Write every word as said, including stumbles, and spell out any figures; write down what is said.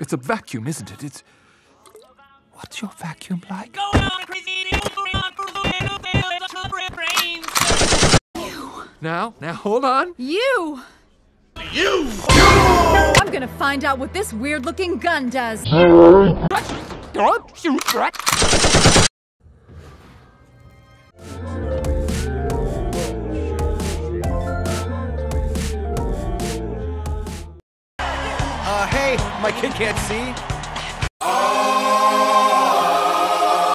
It's a vacuum, isn't it? It's... What's your vacuum like? You. Now, now, hold on. You. You! I'm gonna find out what this weird-looking gun does. Don't shoot that! Uh, hey, my kid can't see.